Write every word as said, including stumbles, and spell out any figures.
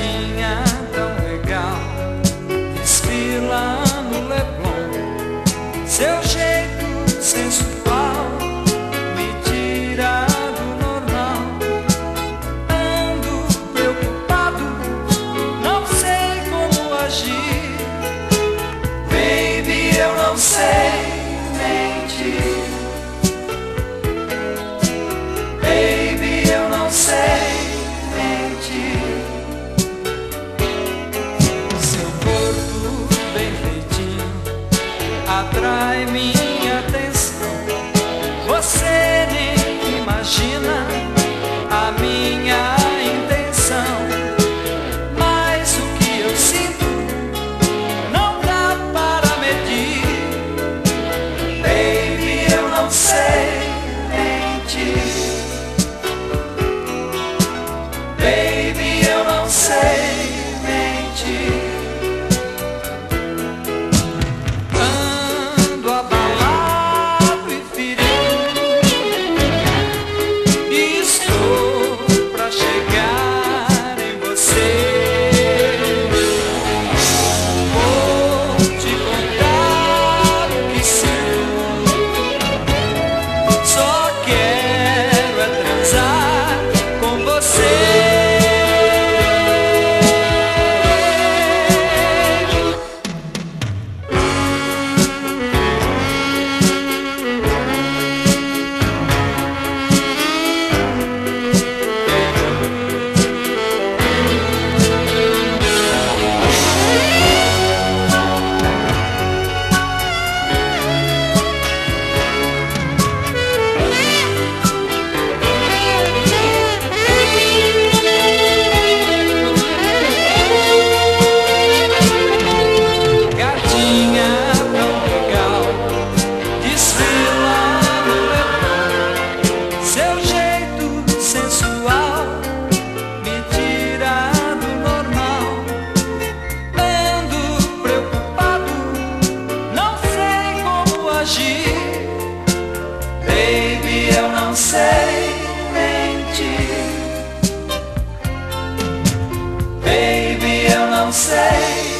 gatinha tão legal, desfila no Leblon. Seu jeito sensual me tira do normal. Ando preocupado, não sei como agir. Baby, eu não sei mentir. Baby, eu não sei mentir. Seu corpo bem feitinho atrai minha atenção. Você nem imagina a minha intenção, mas o que eu sinto não dá para medir. Baby, eu não sei mentir. Baby, eu não sei mentir. Ando abalado e ferido, e estou pra chegar em você. Vou te contar o que sinto. Só quero é transar com você. Baby, eu não sei mentir. Baby, eu não sei